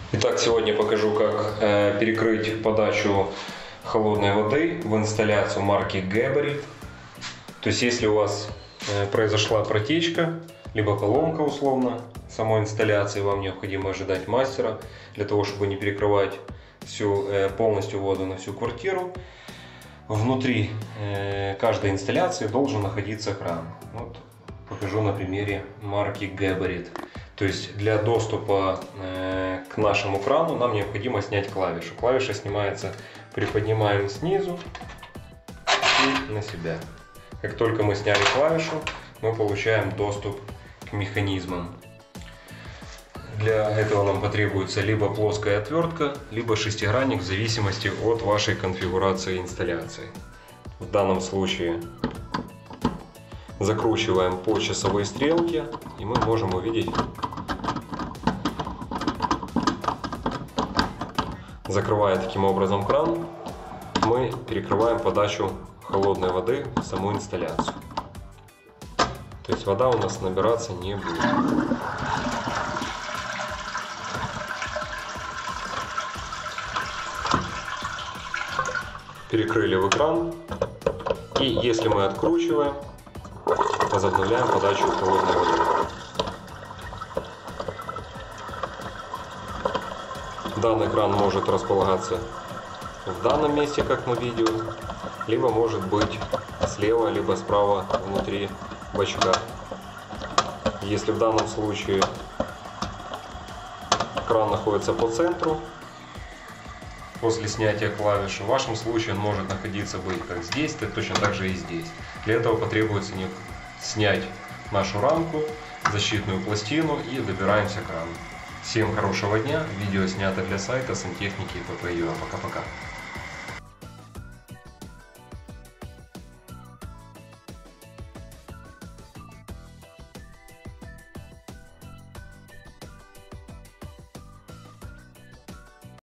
Итак, сегодня покажу, как перекрыть подачу холодной воды в инсталляцию марки Geberit. То есть, если у вас произошла протечка, либо поломка условно самой инсталляции, вам необходимо ожидать мастера для того, чтобы не перекрывать полностью воду на всю квартиру. Внутри каждой инсталляции должен находиться кран. Вот покажу на примере марки Geberit. То есть для доступа к нашему крану нам необходимо снять клавишу. Клавиша снимается, приподнимаем снизу и на себя. Как только мы сняли клавишу, мы получаем доступ к механизмам. Для этого нам потребуется либо плоская отвертка, либо шестигранник в зависимости от вашей конфигурации инсталляции. В данном случае закручиваем по часовой стрелке, и мы можем увидеть, закрывая таким образом кран, мы перекрываем подачу холодной воды в саму инсталляцию. То есть вода у нас набираться не будет. Перекрыли в кран, и если мы откручиваем, возобновляем подачу холодной воды. Данный кран может располагаться в данном месте, как на видео, либо может быть слева, либо справа внутри бачка. Если в данном случае кран находится по центру, после снятия клавиши, в вашем случае он может находиться быть как здесь, так точно так же и здесь. Для этого потребуется снять нашу рамку, защитную пластину и добираемся к крану. Всем хорошего дня. Видео снято для сайта Сантехники ПП.ua. Пока-пока.